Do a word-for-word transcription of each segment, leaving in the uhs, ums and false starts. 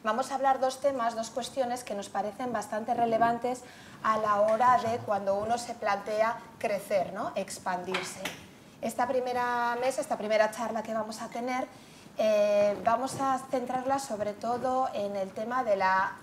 vamos a hablar dos temas, dos cuestiones que nos parecen bastante relevantes a la hora de cuando uno se plantea crecer, ¿no? Expandirse. Esta primera mesa, esta primera charla que vamos a tener, Eh, vamos a centrarla sobre todo en el tema del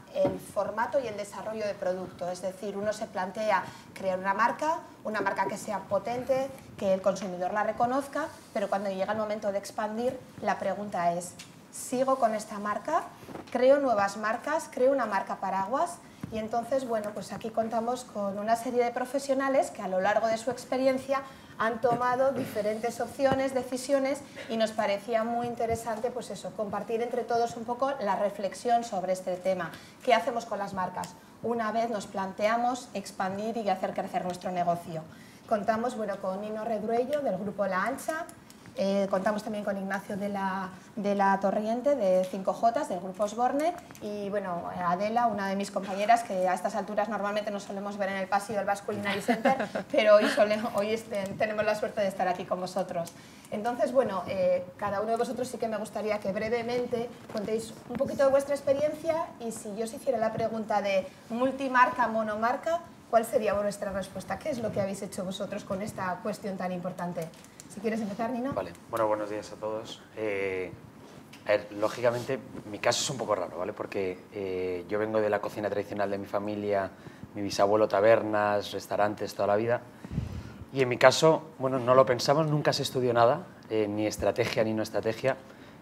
formato y el desarrollo de producto, es decir, uno se plantea crear una marca, una marca que sea potente, que el consumidor la reconozca, pero cuando llega el momento de expandir, la pregunta es, ¿sigo con esta marca? ¿Creo nuevas marcas? ¿Creo una marca paraguas? Y entonces, bueno, pues aquí contamos con una serie de profesionales que a lo largo de su experiencia han tomado diferentes opciones, decisiones, y nos parecía muy interesante, pues eso, compartir entre todos un poco la reflexión sobre este tema. ¿Qué hacemos con las marcas una vez nos planteamos expandir y hacer crecer nuestro negocio? Contamos, bueno, con Nino Redruello del grupo La Ancha. Eh, contamos también con Ignacio de la, de la Torriente, de cinco Jotas, del grupo Osborne, y bueno, Adela, una de mis compañeras, que a estas alturas normalmente nos solemos ver en el pasillo del Basque Culinary Center, pero hoy, sole, hoy este, tenemos la suerte de estar aquí con vosotros. Entonces, bueno, eh, cada uno de vosotros sí que me gustaría que brevemente contéis un poquito de vuestra experiencia, y si yo os hiciera la pregunta de multimarca, monomarca, ¿cuál sería vuestra respuesta? ¿Qué es lo que habéis hecho vosotros con esta cuestión tan importante? Si quieres empezar, Nino. Vale, bueno, buenos días a todos. Eh, a ver, lógicamente, mi caso es un poco raro, ¿vale? Porque eh, yo vengo de la cocina tradicional de mi familia, mi bisabuelo, tabernas, restaurantes, toda la vida. Y en mi caso, bueno, no lo pensamos, nunca se estudió nada, eh, ni estrategia ni no estrategia.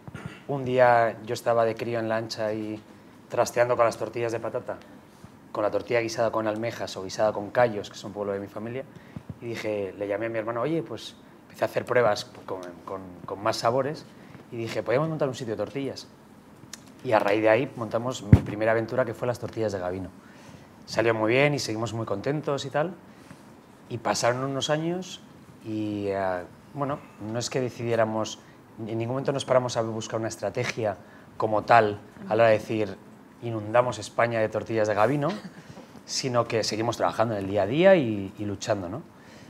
Un día yo estaba de crío en La Ancha y trasteando con las tortillas de patata, con la tortilla guisada con almejas o guisada con callos, que es un pueblo de mi familia, y dije, le llamé a mi hermano, oye, pues empecé a hacer pruebas con, con, con más sabores y dije, podríamos montar un sitio de tortillas. Y a raíz de ahí montamos mi primera aventura, que fue las tortillas de Gabino. Salió muy bien y seguimos muy contentos y tal. Y pasaron unos años y, uh, bueno, no es que decidiéramos, en ningún momento nos paramos a buscar una estrategia como tal a la hora de decir, inundamos España de tortillas de Gabino, sino que seguimos trabajando en el día a día y, y luchando, ¿no?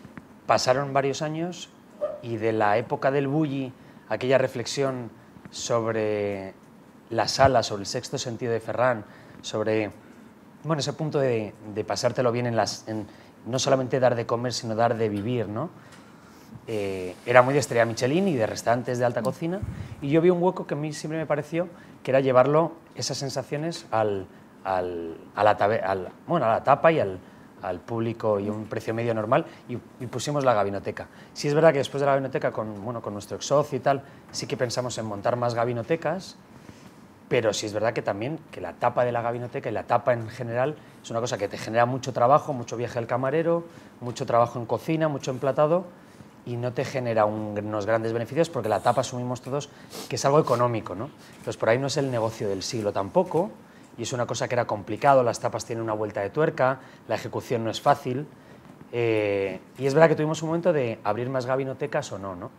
Pasaron varios años y de la época del bulli, aquella reflexión sobre la sala, sobre el sexto sentido de Ferran, sobre, bueno, ese punto de, de pasártelo bien en las, en no solamente dar de comer, sino dar de vivir, ¿no? Eh, era muy de estrella Michelin y de restaurantes de alta cocina, y yo vi un hueco que a mí siempre me pareció que era llevarlo, esas sensaciones, al, al, a, la tabe, al, bueno, a la tapa y al, al público, y un precio medio normal, y, y pusimos la gabinoteca. Sí es verdad que después de la gabinoteca, con, bueno, con nuestro ex-socio y tal, sí que pensamos en montar más gabinotecas, pero sí es verdad que también que la tapa de la gabinoteca y la tapa en general es una cosa que te genera mucho trabajo, mucho viaje al camarero, mucho trabajo en cocina, mucho emplatado, y no te genera un, unos grandes beneficios, porque la tapa asumimos todos que es algo económico, ¿no? Entonces por ahí no es el negocio del siglo tampoco, y es una cosa que era complicado, las tapas tienen una vuelta de tuerca, la ejecución no es fácil, eh, y es verdad que tuvimos un momento de abrir más gabinotecas o no, ¿no?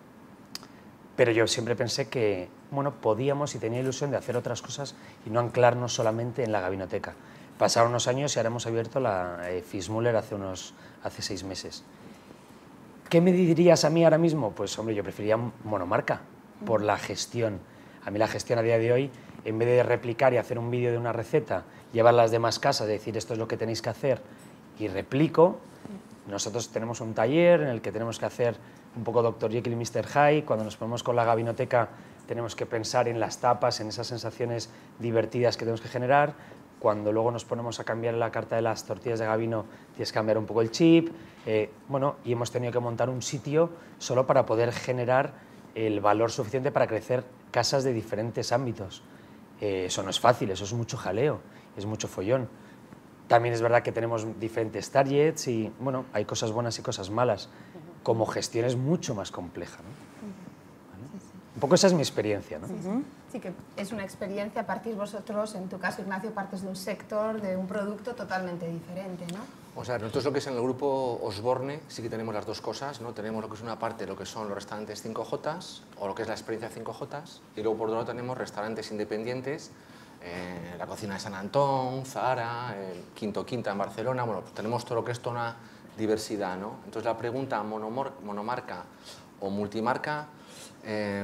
Pero yo siempre pensé que, bueno, podíamos y tenía ilusión de hacer otras cosas y no anclarnos solamente en la gabinoteca. Pasaron unos años y ahora hemos abierto la eh, Fitzmüller hace, unos, hace seis meses. ¿Qué me dirías a mí ahora mismo? Pues, hombre, yo preferiría monomarca por la gestión. A mí la gestión a día de hoy, en vez de replicar y hacer un vídeo de una receta, llevar a las demás casas, decir esto es lo que tenéis que hacer y replico, nosotros tenemos un taller en el que tenemos que hacer un poco doctor Jekyll y mister Hyde. Cuando nos ponemos con la gabinoteca tenemos que pensar en las tapas, en esas sensaciones divertidas que tenemos que generar. Cuando luego nos ponemos a cambiar la carta de las tortillas de Gabino, tienes que cambiar un poco el chip. Eh, bueno, y hemos tenido que montar un sitio solo para poder generar el valor suficiente para crecer casas de diferentes ámbitos. Eh, eso no es fácil, eso es mucho jaleo, es mucho follón. También es verdad que tenemos diferentes targets y, bueno, hay cosas buenas y cosas malas. Como gestión es mucho más compleja, ¿no? ¿Vale? Sí, sí. Un poco esa es mi experiencia, ¿no? Sí, sí. Sí, que es una experiencia, partís vosotros, en tu caso, Ignacio, partes de un sector, de un producto totalmente diferente, ¿no? O sea, nosotros lo que es en el grupo Osborne sí que tenemos las dos cosas, ¿no? Tenemos lo que es una parte, lo que son los restaurantes cinco Jotas, o lo que es la experiencia cinco Jotas, y luego por otro lado tenemos restaurantes independientes, eh, la cocina de San Antón, Zara, el Quinto Quinta en Barcelona. Bueno, pues tenemos todo lo que es toda una diversidad, ¿no? Entonces la pregunta monomor, monomarca o multimarca, eh,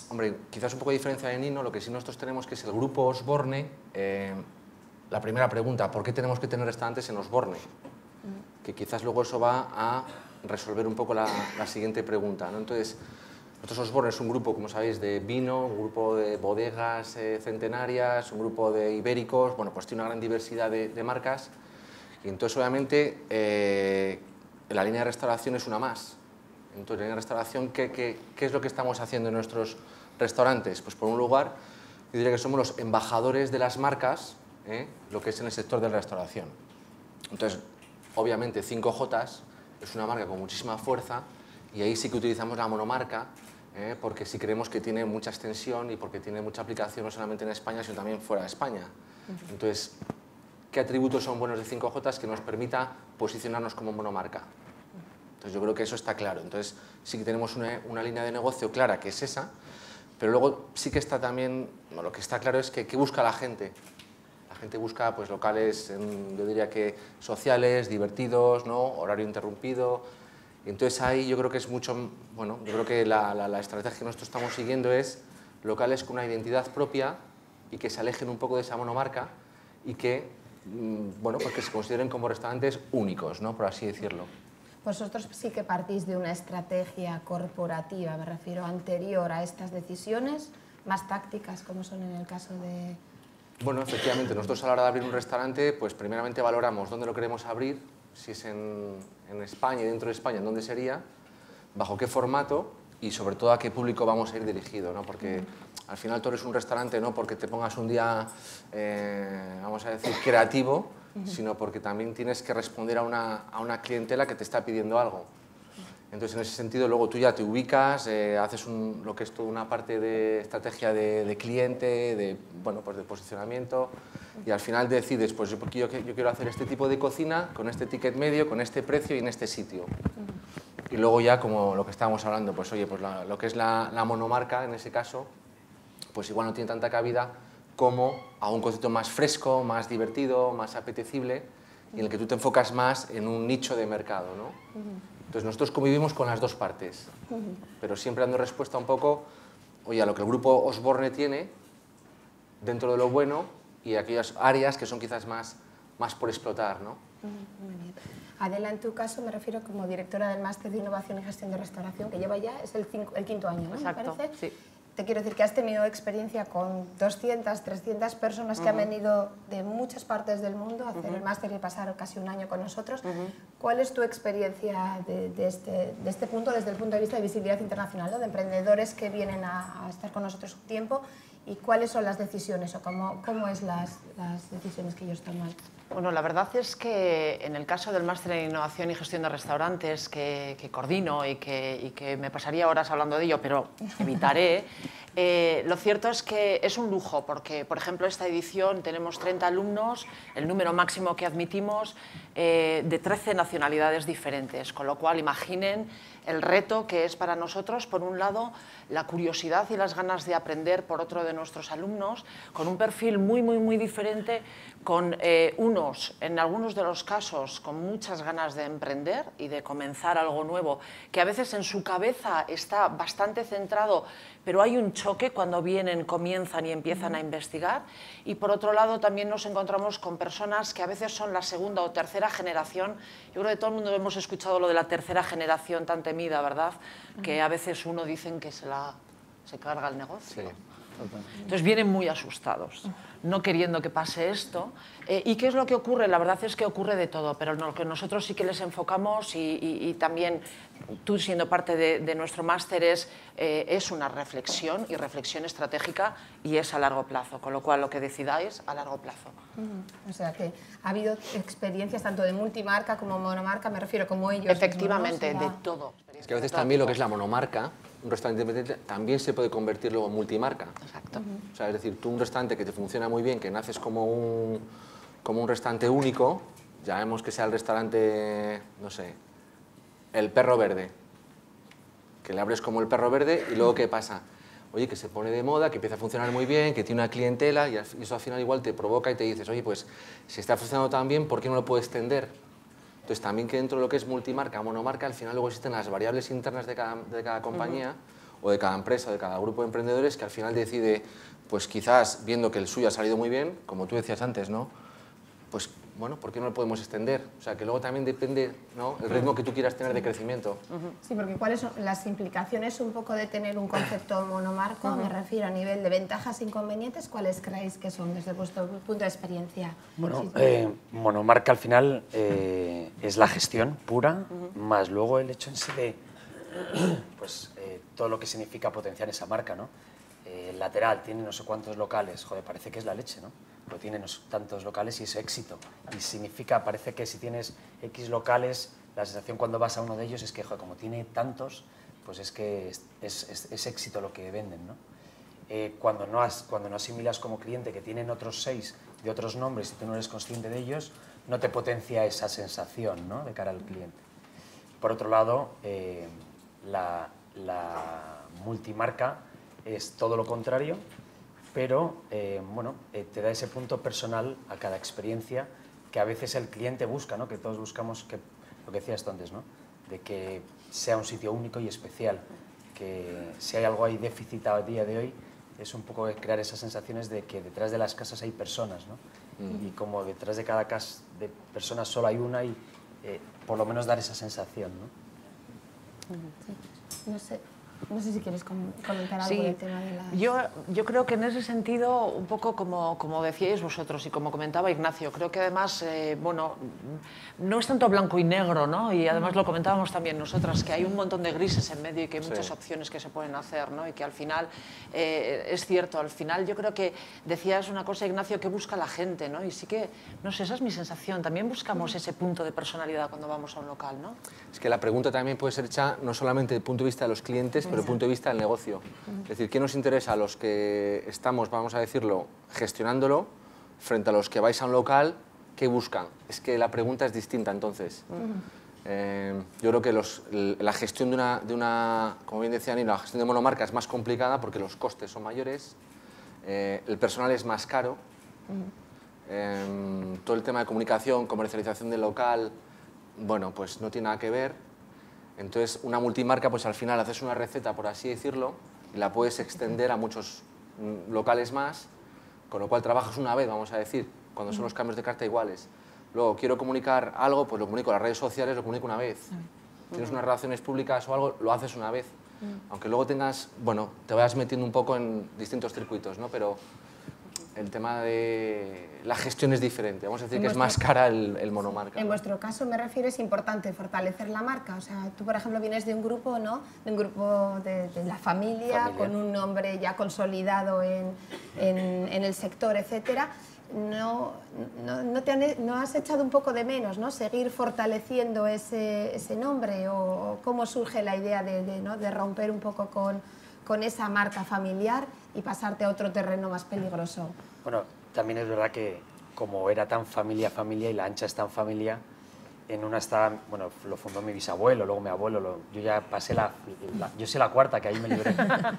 hombre, quizás un poco de diferencia de Nino, lo que sí nosotros tenemos que es el grupo Osborne. Eh, la primera pregunta, ¿por qué tenemos que tener restaurantes en Osborne? Que quizás luego eso va a resolver un poco la, la siguiente pregunta, ¿no? Entonces, nosotros Osborne es un grupo, como sabéis, de vino, un grupo de bodegas eh, centenarias, un grupo de ibéricos, bueno, pues tiene una gran diversidad de, de marcas. Y entonces, obviamente, eh, la línea de restauración es una más. Entonces, la línea de restauración, ¿qué, qué, qué es lo que estamos haciendo en nuestros restaurantes? Pues por un lugar, yo diría que somos los embajadores de las marcas, ¿eh? Lo que es en el sector de la restauración. Entonces, obviamente, cinco jotas es una marca con muchísima fuerza y ahí sí que utilizamos la monomarca, ¿eh? Porque sí creemos que tiene mucha extensión y porque tiene mucha aplicación no solamente en España, sino también fuera de España. Uh-huh. Entonces, ¿qué atributos son buenos de cinco jotas que nos permita posicionarnos como monomarca? Entonces yo creo que eso está claro. Entonces sí que tenemos una, una línea de negocio clara que es esa, pero luego sí que está también, bueno, lo que está claro es que ¿qué busca la gente? La gente busca pues locales, en, yo diría que sociales, divertidos, ¿no? Horario interrumpido. Y entonces ahí yo creo que es mucho, bueno, yo creo que la, la, la estrategia que nosotros estamos siguiendo es locales con una identidad propia y que se alejen un poco de esa monomarca y que, bueno, pues que se consideren como restaurantes únicos, ¿no? Por así decirlo. Vosotros sí que partís de una estrategia corporativa, me refiero, anterior a estas decisiones, más tácticas, como son en el caso de... Bueno, efectivamente, nosotros a la hora de abrir un restaurante, pues primeramente valoramos dónde lo queremos abrir, si es en, en España y dentro de España, en dónde sería, bajo qué formato y sobre todo a qué público vamos a ir dirigido, ¿no? Porque al final tú eres un restaurante no porque te pongas un día, eh, vamos a decir, creativo, sino porque también tienes que responder a una, a una clientela que te está pidiendo algo. Entonces, en ese sentido, luego tú ya te ubicas, eh, haces un, lo que es toda una parte de estrategia de, de cliente, de, bueno, pues de posicionamiento, y al final decides, pues yo, yo, yo quiero hacer este tipo de cocina, con este ticket medio, con este precio y en este sitio. Y luego ya, como lo que estábamos hablando, pues oye, pues la, lo que es la, la monomarca, en ese caso, pues igual no tiene tanta cabida como a un concepto más fresco, más divertido, más apetecible, y en el que tú te enfocas más en un nicho de mercado, ¿no? Uh-huh. Entonces nosotros convivimos con las dos partes, uh-huh. pero siempre dando respuesta un poco, oye, a lo que el grupo Osborne tiene, dentro de lo bueno, y aquellas áreas que son quizás más, más por explotar, ¿no? Uh-huh. Muy bien. Adela, en tu caso me refiero como directora del Máster de Innovación y Gestión de Restauración, que lleva ya, es el, cinco, el quinto año, ¿no? Exacto, ¿me parece? Sí. Te quiero decir que has tenido experiencia con doscientas, trescientas personas que uh-huh. han venido de muchas partes del mundo a hacer uh-huh. el máster y pasar casi un año con nosotros. Uh-huh. ¿Cuál es tu experiencia de, de, este, de este punto, desde el punto de vista de visibilidad internacional, ¿no? De emprendedores que vienen a, a estar con nosotros un tiempo? ¿Y cuáles son las decisiones o cómo, cómo es las, las decisiones que ellos toman? Bueno, la verdad es que en el caso del Máster en Innovación y Gestión de Restaurantes, que, que coordino y que, y que me pasaría horas hablando de ello, pero evitaré, eh, lo cierto es que es un lujo, porque, por ejemplo, esta edición tenemos treinta alumnos, el número máximo que admitimos, eh, de trece nacionalidades diferentes, con lo cual imaginen el reto que es para nosotros, por un lado, la curiosidad y las ganas de aprender por otro de nuestros alumnos, con un perfil muy, muy, muy diferente, con eh, unos, en algunos de los casos, con muchas ganas de emprender y de comenzar algo nuevo, que a veces en su cabeza está bastante centrado, pero hay un choque cuando vienen, comienzan y empiezan a investigar. Y por otro lado también nos encontramos con personas que a veces son la segunda o tercera generación. Yo creo que todo el mundo hemos escuchado lo de la tercera generación tan temida, ¿verdad? Uh-huh. Que a veces uno dicen que se, la, se carga el negocio. Sí. Entonces vienen muy asustados, no queriendo que pase esto. Eh, ¿Y qué es lo que ocurre? La verdad es que ocurre de todo, pero lo que nosotros sí que les enfocamos y, y, y también tú siendo parte de, de nuestro máster es, eh, es una reflexión y reflexión estratégica y es a largo plazo, con lo cual lo que decidáis a largo plazo. Uh-huh. O sea que ha habido experiencias tanto de multimarca como monomarca, me refiero como ellos. Efectivamente, mismos, de la... todo. Es que a veces también lo que es la monomarca, un restaurante independiente también se puede convertir luego en multimarca. Exacto. Uh-huh. O sea, es decir, tú un restaurante que te funciona muy bien, que naces como un, como un restaurante único, llamemos que sea el restaurante, no sé, el Perro Verde, que le abres como el Perro Verde y luego ¿qué pasa? Oye, que se pone de moda, que empieza a funcionar muy bien, que tiene una clientela y eso al final igual te provoca y te dices, oye, pues si está funcionando tan bien, ¿por qué no lo puedo extender? Entonces también que dentro de lo que es multimarca, monomarca, al final luego existen las variables internas de cada, de cada compañía, o de cada empresa, o de cada grupo de emprendedores que al final decide, pues quizás viendo que el suyo ha salido muy bien, como tú decías antes, ¿no? Pues bueno, ¿por qué no lo podemos extender? O sea, que luego también depende, ¿no?, el ritmo que tú quieras tener de crecimiento. Sí, porque ¿cuáles son las implicaciones un poco de tener un concepto monomarco? Uh-huh. Me refiero a nivel de ventajas e inconvenientes, ¿cuáles creéis que son desde vuestro punto de experiencia? Bueno, sí, eh, monomarca al final eh, es la gestión pura, uh-huh. más luego el hecho en sí de pues, eh, todo lo que significa potenciar esa marca, ¿no? Eh, el lateral tiene no sé cuántos locales, joder, parece que es la leche, ¿no? Pero tiene no sé, tantos locales y es éxito. Y significa, parece que si tienes X locales, la sensación cuando vas a uno de ellos es que, joder, como tiene tantos, pues es que es, es, es éxito lo que venden, ¿no? Eh, cuando, no has, cuando no asimilas como cliente que tienen otros seis de otros nombres y tú no eres consciente de ellos, no te potencia esa sensación, ¿no?, de cara al cliente. Por otro lado, eh, la, la multimarca es todo lo contrario, pero eh, bueno, eh, te da ese punto personal a cada experiencia que a veces el cliente busca, ¿no?, que todos buscamos, que, lo que decías tú antes, ¿no?, de que sea un sitio único y especial, que si hay algo ahí déficit a día de hoy, es un poco crear esas sensaciones de que detrás de las casas hay personas, ¿no? Mm. Y como detrás de cada casa de personas solo hay una y eh, por lo menos dar esa sensación, ¿no? Sí. No sé. No sé si quieres comentar algo sí, del tema de las... Yo, yo creo que en ese sentido, un poco como, como decíais vosotros y como comentaba Ignacio, creo que además, eh, bueno, no es tanto blanco y negro, ¿no? Y además lo comentábamos también nosotras, que hay un montón de grises en medio y que hay muchas sí. opciones que se pueden hacer, ¿no? Y que al final, eh, es cierto, al final yo creo que decías una cosa, Ignacio, que busca la gente, ¿no? Y sí que, no sé, esa es mi sensación, también buscamos ese punto de personalidad cuando vamos a un local, ¿no? Es que la pregunta también puede ser hecha no solamente desde el punto de vista de los clientes, pero desde el punto de vista del negocio. Es decir, ¿qué nos interesa a los que estamos, vamos a decirlo, gestionándolo, frente a los que vais a un local, qué buscan? Es que la pregunta es distinta, entonces. Uh-huh. eh, yo creo que los, la gestión de una, de una, como bien decía Nino, la gestión de monomarca es más complicada porque los costes son mayores, eh, el personal es más caro, uh-huh. eh, todo el tema de comunicación, comercialización del local, bueno, pues no tiene nada que ver. Entonces, una multimarca, pues al final haces una receta, por así decirlo, y la puedes extender a muchos locales más, con lo cual trabajas una vez, vamos a decir, cuando son los cambios de carta iguales. Luego, quiero comunicar algo, pues lo comunico en las redes sociales, lo comunico una vez. Tienes unas relaciones públicas o algo, lo haces una vez. Aunque luego tengas, bueno, te vayas metiendo un poco en distintos circuitos, ¿no? Pero el tema de la gestión es diferente, vamos a decir en que vuestro, es más cara el, el monomarca. En ¿no? vuestro caso me refiero, es importante fortalecer la marca, o sea, tú por ejemplo vienes de un grupo, ¿no?, de un grupo de, de la familia, familia, con un nombre ya consolidado en, en, en el sector, etcétera. No, no, no, te han, ¿no has echado un poco de menos, ¿no?, seguir fortaleciendo ese, ese nombre, o cómo surge la idea de, de, ¿no?, de romper un poco con, con esa marca familiar y pasarte a otro terreno más peligroso? Bueno, también es verdad que como era tan familia, familia y la ancha es tan familia, en una estaba, bueno, lo fundó mi bisabuelo, luego mi abuelo, lo, yo ya pasé la, la, yo sé la cuarta, que ahí me libré,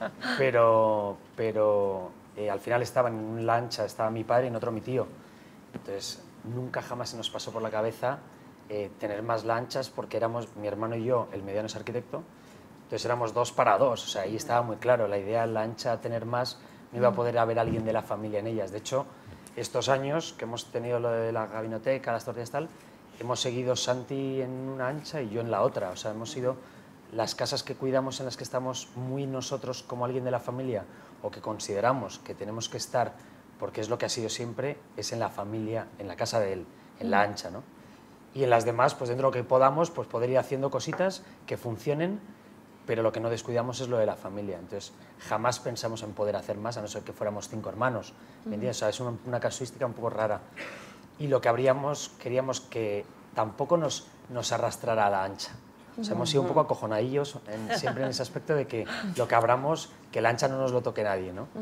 pero, pero eh, al final estaba en la ancha, estaba mi padre y en otro mi tío, entonces nunca jamás se nos pasó por la cabeza eh, tener más lanchas porque éramos, mi hermano y yo, el mediano es arquitecto, entonces éramos dos para dos, o sea, ahí estaba muy claro, la idea la ancha tener más, no iba a poder haber alguien de la familia en ellas. De hecho, estos años que hemos tenido lo de la gabinoteca, las tortillas tal, hemos seguido Santi en una ancha y yo en la otra. O sea, hemos sido las casas que cuidamos, en las que estamos muy nosotros como alguien de la familia o que consideramos que tenemos que estar, porque es lo que ha sido siempre, es en la familia, en la casa de él, en la ancha, ¿no? Y en las demás, pues dentro de lo que podamos, pues poder ir haciendo cositas que funcionen, pero lo que no descuidamos es lo de la familia. Entonces, jamás pensamos en poder hacer más, a no ser que fuéramos cinco hermanos. ¿Me entiendes? O sea, es una, una casuística un poco rara. Y lo que habríamos, queríamos que tampoco nos, nos arrastrara a la ancha. O sea, hemos sido un poco acojonadillos en, siempre en ese aspecto de que lo que abramos, que la ancha no nos lo toque nadie, ¿no?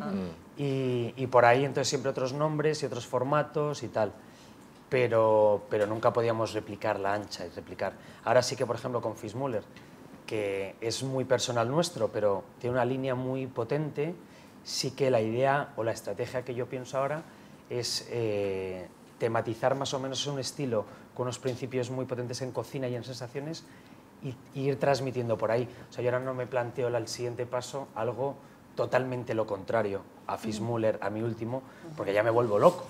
Y, y por ahí, entonces, siempre otros nombres y otros formatos y tal. Pero, pero nunca podíamos replicar la ancha y replicar. Ahora sí que, por ejemplo, con Fismuller, que es muy personal nuestro, pero tiene una línea muy potente, sí que la idea o la estrategia que yo pienso ahora es eh, tematizar más o menos un estilo con unos principios muy potentes en cocina y en sensaciones y, y ir transmitiendo por ahí. O sea, yo ahora no me planteo el siguiente paso, algo totalmente lo contrario a Fitzmüller, a mi último, porque ya me vuelvo loco.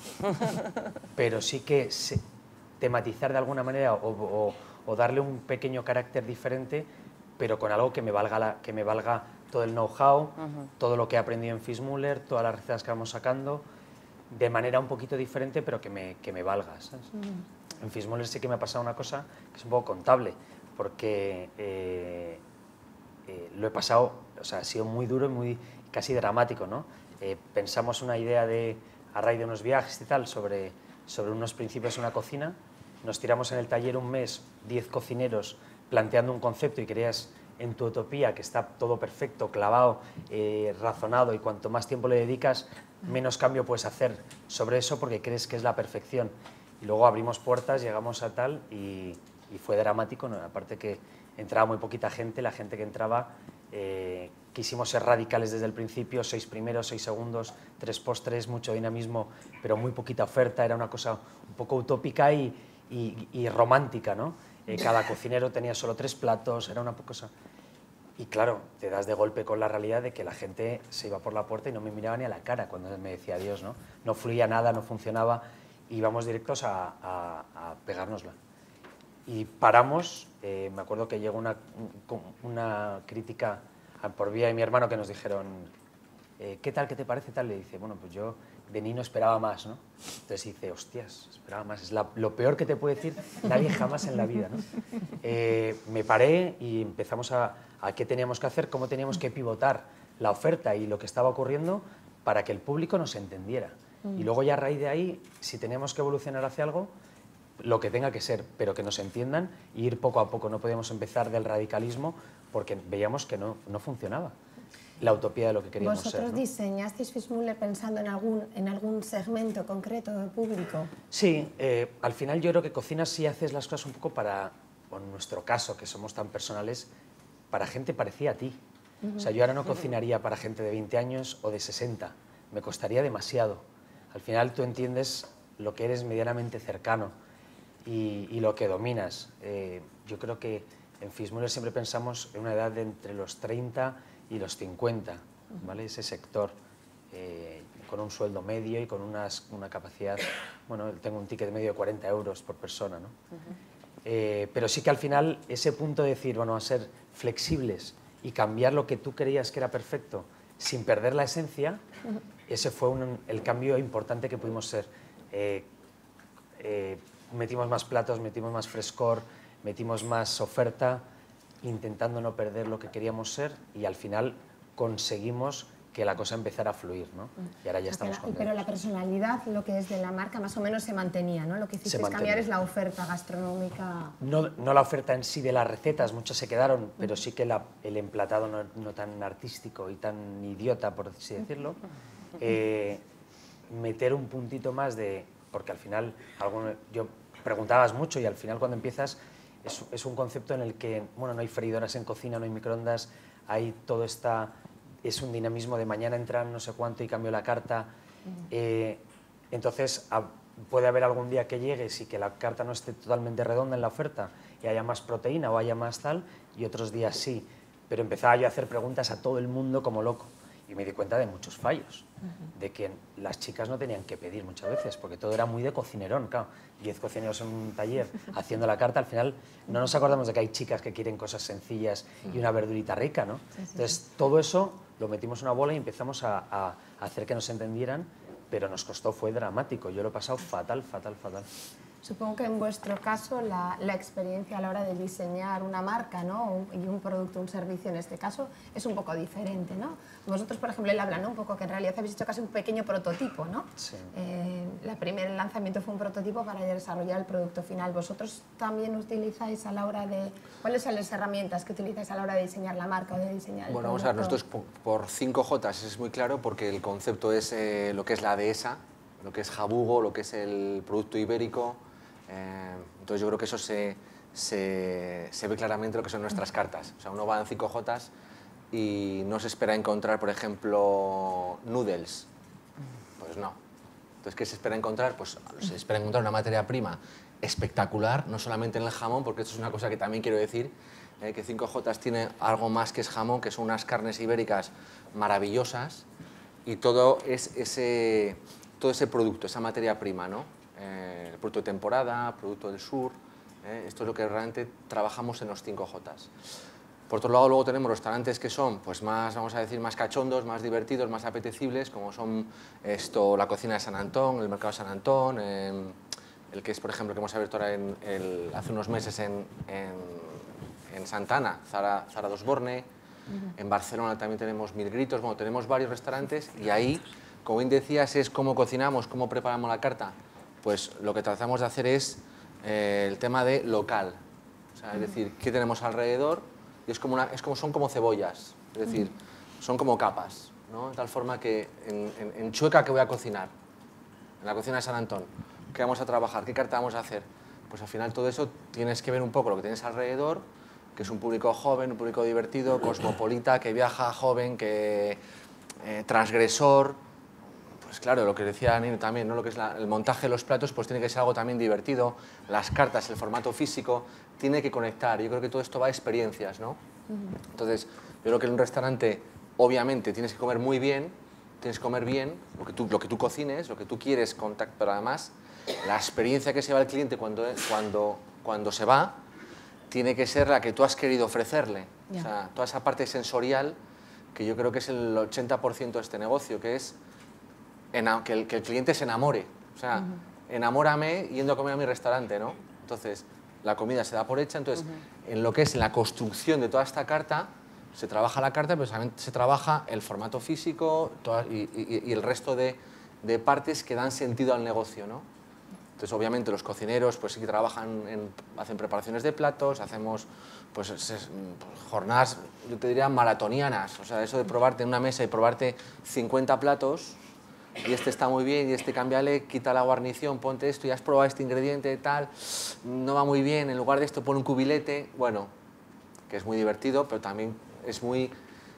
Pero sí que se, tematizar de alguna manera o, o, o darle un pequeño carácter diferente, pero con algo que me valga, la, que me valga todo el know-how, uh-huh. todo lo que he aprendido en Fitzmüller, todas las recetas que vamos sacando, de manera un poquito diferente, pero que me, que me valga, ¿sabes? Uh-huh. En Fitzmüller sí que me ha pasado una cosa que es un poco contable, porque eh, eh, lo he pasado, o sea, ha sido muy duro y muy, casi dramático, ¿no? Eh, pensamos una idea de, a raíz de unos viajes y tal, sobre, sobre unos principios de una cocina, nos tiramos en el taller un mes, diez cocineros, planteando un concepto y creías en tu utopía que está todo perfecto, clavado, eh, razonado, y cuanto más tiempo le dedicas, menos cambio puedes hacer sobre eso porque crees que es la perfección. Y luego abrimos puertas, llegamos a tal y, y fue dramático, ¿no? Aparte que entraba muy poquita gente, la gente que entraba, eh, quisimos ser radicales desde el principio, seis primeros, seis segundos, tres postres, mucho dinamismo, pero muy poquita oferta, era una cosa un poco utópica y, y, y romántica, ¿no? Eh, cada cocinero tenía solo tres platos, era una cosa... Y claro, te das de golpe con la realidad de que la gente se iba por la puerta y no me miraba ni a la cara cuando me decía adiós, ¿no? No fluía nada, no funcionaba, y íbamos directos a, a, a pegárnosla. Y paramos, eh, me acuerdo que llegó una, una crítica por vía de mi hermano que nos dijeron, eh, ¿qué tal, qué te parece tal? Le dice, bueno, pues yo de Nino esperaba más, ¿no? Entonces dice, hostias, esperaba más, es la, lo peor que te puede decir nadie jamás en la vida, ¿no? Eh, me paré y empezamos a, a qué teníamos que hacer, cómo teníamos que pivotar la oferta y lo que estaba ocurriendo para que el público nos entendiera. Y luego ya a raíz de ahí, si teníamos que evolucionar hacia algo, lo que tenga que ser, pero que nos entiendan y ir poco a poco. No podíamos empezar del radicalismo porque veíamos que no, no funcionaba la utopía de lo que queríamos ser. ¿Vosotros, ¿no?, diseñasteis Fitzmüller pensando en algún, en algún segmento concreto de público? Sí, eh, al final yo creo que cocinas sí haces las cosas un poco para, o en nuestro caso, que somos tan personales, para gente parecida a ti. Uh-huh. O sea, yo ahora no cocinaría para gente de veinte años o de sesenta, me costaría demasiado. Al final tú entiendes lo que eres medianamente cercano y, y lo que dominas. Eh, yo creo que en Fitzmüller siempre pensamos en una edad de entre los treinta y los cincuenta, ¿vale? Ese sector, eh, con un sueldo medio y con unas, una capacidad, bueno, tengo un ticket medio de cuarenta euros por persona, ¿no? Uh-huh. eh, pero sí que al final ese punto de decir, bueno, a ser flexibles y cambiar lo que tú creías que era perfecto sin perder la esencia, uh-huh. ese fue un, el cambio importante que pudimos ser. Eh, eh, metimos más platos, metimos más frescor, metimos más oferta, intentando no perder lo que queríamos ser, y al final conseguimos que la cosa empezara a fluir, ¿no? Y ahora ya estamos contentos. Pero la personalidad, lo que es de la marca, más o menos se mantenía, ¿no? Lo que hicisteis cambiar es la oferta gastronómica. No, no la oferta en sí de las recetas, muchas se quedaron, pero sí que la, el emplatado no, no tan artístico y tan idiota, por así decirlo. Eh, meter un puntito más de... Porque al final, alguno, yo preguntabas mucho y al final cuando empiezas es, es un concepto en el que, bueno, no hay freidoras en cocina, no hay microondas, hay todo esta... es un dinamismo de mañana entran no sé cuánto y cambio la carta. Eh, entonces a, puede haber algún día que llegues y que la carta no esté totalmente redonda en la oferta y haya más proteína o haya más tal, y otros días sí. Pero empezaba yo a hacer preguntas a todo el mundo como loco y me di cuenta de muchos fallos, uh-huh. de que las chicas no tenían que pedir muchas veces porque todo era muy de cocinerón, claro. Diez cocineros en un taller haciendo la carta, al final no nos acordamos de que hay chicas que quieren cosas sencillas y una verdurita rica, ¿no? Sí, sí, Entonces sí. todo eso lo metimos en una bola y empezamos a, a, a hacer que nos entendieran, pero nos costó, fue dramático. Yo lo he pasado fatal, fatal, fatal. Supongo que en vuestro caso la, la experiencia a la hora de diseñar una marca, ¿no?, y un producto, un servicio en este caso, es un poco diferente, ¿no? Vosotros, por ejemplo, él habla, ¿no?, un poco que en realidad habéis hecho casi un pequeño prototipo, ¿no? Sí. Eh, la primer lanzamiento fue un prototipo para desarrollar el producto final. ¿Vosotros también utilizáis a la hora de... ¿Cuáles son las herramientas que utilizáis a la hora de diseñar la marca o de diseñar el Bueno, producto? vamos a ver, nosotros por, por cinco jotas es muy claro porque el concepto es eh, lo que es la dehesa, lo que es jabugo, lo que es el producto ibérico. Eh, entonces yo creo que eso se, se, se ve claramente lo que son nuestras cartas. O sea, uno va en cinco jotas y no se espera encontrar, por ejemplo, noodles. Pues no. Entonces, ¿qué se espera encontrar? Pues se espera encontrar una materia prima espectacular, no solamente en el jamón, porque esto es una cosa que también quiero decir, eh, que cinco jotas tiene algo más que es jamón, que son unas carnes ibéricas maravillosas, y todo es ese, todo ese producto, esa materia prima, ¿no? Eh, el producto de temporada, producto del sur, eh, esto es lo que realmente trabajamos en los cinco jotas. Por otro lado, luego tenemos restaurantes que son pues más, vamos a decir, más cachondos, más divertidos, más apetecibles, como son esto, la cocina de San Antón, el mercado de San Antón, eh, el que es, por ejemplo, que hemos abierto ahora en, el, hace unos meses en, en, en Santana, Zara, Zara d'Osborne. Uh-huh. En Barcelona también tenemos Mil Gritos, bueno, tenemos varios restaurantes, y ahí, como bien decías, es cómo cocinamos, cómo preparamos la carta. Pues lo que tratamos de hacer es eh, el tema de local, o sea, es decir, qué tenemos alrededor. Y es como una, es como, son como cebollas, es decir, mm. son como capas, ¿no? De tal forma que en, en, en Chueca, ¿qué voy a cocinar? En la cocina de San Antón, ¿qué vamos a trabajar? ¿Qué carta vamos a hacer? Pues al final todo eso tienes que ver un poco lo que tienes alrededor, que es un público joven, un público divertido, cosmopolita, que viaja, joven, que eh, transgresor. Pues claro, lo que decía Nino también, ¿no? Lo que es la, el montaje de los platos, pues tiene que ser algo también divertido, las cartas, el formato físico, tiene que conectar. Yo creo que todo esto va a experiencias, ¿no? Uh-huh. Entonces, yo creo que en un restaurante, obviamente, tienes que comer muy bien, tienes que comer bien, lo que tú, lo que tú cocines, lo que tú quieres, contact, pero además, la experiencia que se va el cliente cuando, cuando, cuando se va, tiene que ser la que tú has querido ofrecerle. Yeah. O sea, toda esa parte sensorial, que yo creo que es el ochenta por ciento de este negocio, que es que el, que el cliente se enamore. O sea, uh-huh. enamórame yendo a comer a mi restaurante, ¿no? Entonces, la comida se da por hecha, entonces, uh-huh. en lo que es la construcción de toda esta carta, se trabaja la carta, pero también se trabaja el formato físico toda, y, y, y el resto de, de partes que dan sentido al negocio, ¿no? Entonces, obviamente, los cocineros pues sí que trabajan, en, hacen preparaciones de platos, hacemos pues, es, jornadas, yo te diría, maratonianas, o sea, eso de probarte en una mesa y probarte cincuenta platos, y este está muy bien, y este cámbiale, quita la guarnición, ponte esto, y has probado este ingrediente, tal, no va muy bien, en lugar de esto pon un cubilete, bueno, que es muy divertido, pero también es muy,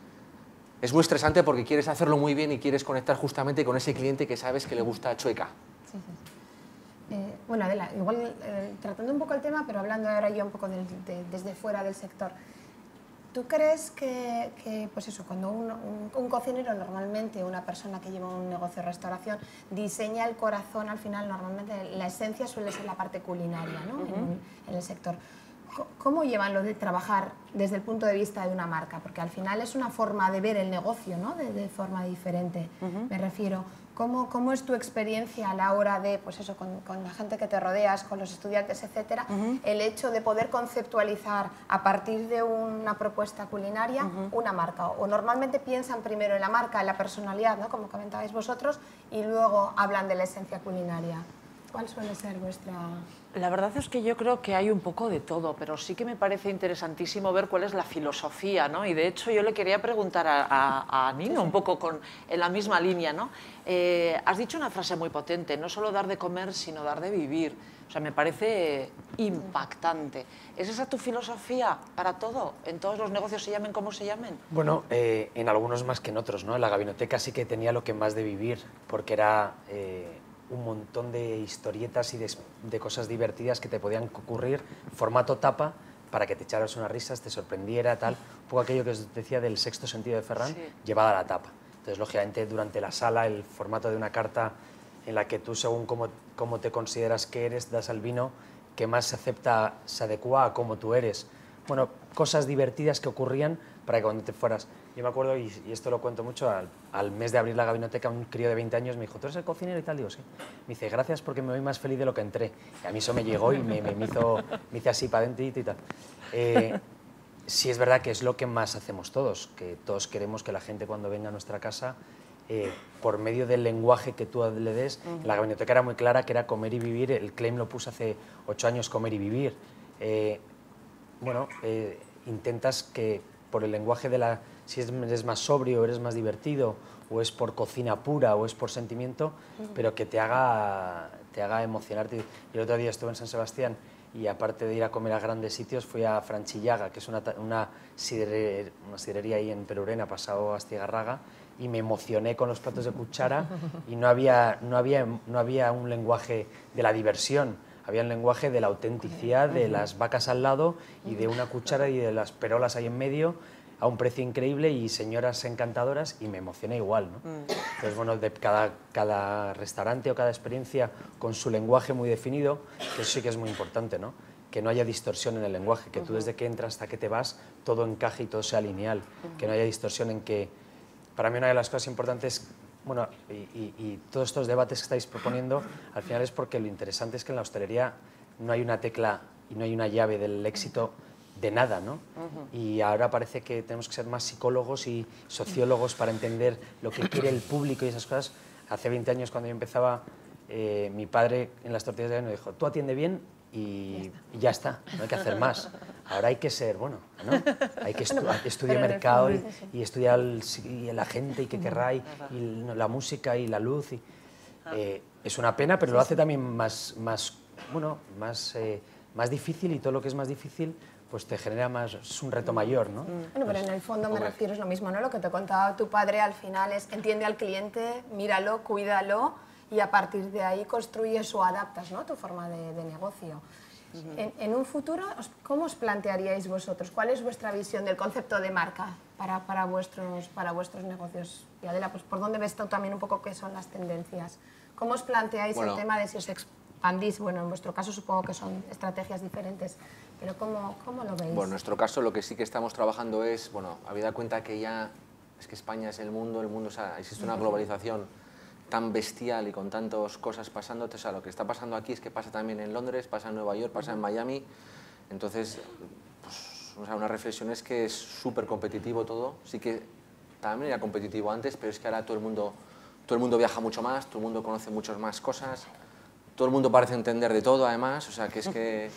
es muy estresante porque quieres hacerlo muy bien y quieres conectar justamente con ese cliente que sabes que le gusta Chueca. Sí, sí. Eh, bueno, Adela, igual eh, tratando un poco el tema, pero hablando ahora yo un poco de, de, desde fuera del sector, ¿tú crees que, que pues eso, cuando un, un, un cocinero, normalmente una persona que lleva un negocio de restauración, diseña el corazón, al final normalmente la esencia suele ser la parte culinaria, ¿no? Uh-huh. en, en el sector? ¿Cómo llevan lo de trabajar desde el punto de vista de una marca? Porque al final es una forma de ver el negocio, ¿no? de, de forma diferente. Uh-huh. Me refiero, ¿cómo, ¿cómo es tu experiencia a la hora de, pues eso, con, con la gente que te rodeas, con los estudiantes, etcétera, uh-huh. el hecho de poder conceptualizar a partir de una propuesta culinaria uh-huh. una marca? O normalmente piensan primero en la marca, en la personalidad, ¿no? Como comentabais vosotros, y luego hablan de la esencia culinaria. ¿Cuál suele ser vuestra...? La verdad es que yo creo que hay un poco de todo, pero sí que me parece interesantísimo ver cuál es la filosofía, ¿no? Y de hecho yo le quería preguntar a, a, a Nino, sí, sí. un poco con, en la misma línea, ¿no? Eh, has dicho una frase muy potente, no solo dar de comer, sino dar de vivir. O sea, me parece impactante. ¿Es esa tu filosofía para todo? ¿En todos los negocios se llamen como se llamen? Bueno, eh, en algunos más que en otros, ¿no? En la Gabinoteca sí que tenía lo que más de vivir, porque era... Eh, un montón de historietas y de, de cosas divertidas que te podían ocurrir, formato tapa, para que te echaras unas risas, te sorprendiera, tal. Un poco aquello que os decía del sexto sentido de Ferran, sí. llevada a la tapa. Entonces, lógicamente, durante la sala, el formato de una carta en la que tú, según cómo, cómo te consideras que eres, das al vino que más se acepta, se adecua a cómo tú eres. Bueno, cosas divertidas que ocurrían para que cuando te fueras... Yo me acuerdo, y, y esto lo cuento mucho, al, al mes de abrir la Gabinoteca, un crío de veinte años me dijo, ¿tú eres el cocinero y tal? Digo, sí. Me dice, gracias porque me voy más feliz de lo que entré. Y a mí eso me llegó y me, me, me, hizo, me hice así para adentro y tal. Eh, sí es verdad que es lo que más hacemos todos, que todos queremos que la gente cuando venga a nuestra casa, eh, por medio del lenguaje que tú le des, uh-huh. la Gabinoteca era muy clara que era comer y vivir, el claim lo puse hace ocho años, comer y vivir. Eh, bueno, eh, intentas que por el lenguaje de la... si eres más sobrio, eres más divertido, o es por cocina pura, o es por sentimiento, uh-huh. pero que te haga, te haga emocionarte. Y el otro día estuve en San Sebastián y aparte de ir a comer a grandes sitios, fui a Franchillaga, que es una, una, sidre, una sidrería ahí en Perurena, pasado Astigarraga, y me emocioné con los platos de cuchara y no había, no había, no había un lenguaje de la diversión. había un lenguaje de la autenticidad, de las vacas al lado y de una cuchara y de las perolas ahí en medio, a un precio increíble y señoras encantadoras, y me emocioné igual, ¿no? Entonces, bueno, de cada, cada restaurante o cada experiencia con su lenguaje muy definido, que eso sí que es muy importante, ¿no? Que no haya distorsión en el lenguaje, que tú desde que entras hasta que te vas, todo encaje y todo sea lineal, que no haya distorsión en que... Para mí una de las cosas importantes, bueno, y, y, y todos estos debates que estáis proponiendo, al final es porque lo interesante es que en la hostelería no hay una tecla y no hay una llave del éxito de nada, ¿no? Uh-huh. Y ahora parece que tenemos que ser más psicólogos y sociólogos para entender lo que quiere el público y esas cosas. Hace veinte años, cuando yo empezaba, eh, mi padre en las tortillas de harina dijo, tú atiende bien y ya, y ya está, no hay que hacer más. Ahora hay que ser, bueno, ¿no? Hay que estu estudiar mercado y, y estudiar el, y la gente y qué querrá y, y la música y la luz. Y, eh, es una pena, pero lo hace también más, más, bueno, más, eh, más difícil, y todo lo que es más difícil pues te genera más, es un reto mayor, ¿no? Bueno, pero en el fondo me refiero, es lo mismo, ¿no? Lo que te contaba tu padre al final es, entiende al cliente, míralo, cuídalo, y a partir de ahí construyes o adaptas, ¿no?, tu forma de, de negocio. Uh-huh. en, en un futuro, ¿cómo os plantearíais vosotros? ¿Cuál es vuestra visión del concepto de marca para, para, vuestros, para vuestros negocios? Y Adela, pues, ¿por dónde ves tú también un poco qué son las tendencias? ¿Cómo os planteáis bueno. el tema de si os expandís? Bueno, en vuestro caso supongo que son estrategias diferentes, pero ¿cómo, cómo lo veis? Bueno, en nuestro caso lo que sí que estamos trabajando es, bueno, habida cuenta que ya es que España es el mundo, el mundo, o sea, existe una globalización tan bestial y con tantas cosas pasando, o sea, lo que está pasando aquí es que pasa también en Londres, pasa en Nueva York, pasa en Miami, entonces, pues, o sea, una reflexión es que es súper competitivo todo, sí que también era competitivo antes, pero es que ahora todo el mundo, todo el mundo viaja mucho más, todo el mundo conoce muchas más cosas, todo el mundo parece entender de todo además, o sea, que es que...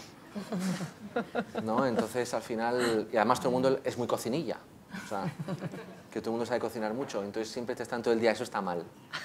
¿no? Entonces, al final, y además todo el mundo es muy cocinilla, o sea, que todo el mundo sabe cocinar mucho, entonces siempre te están todo el día, eso está mal,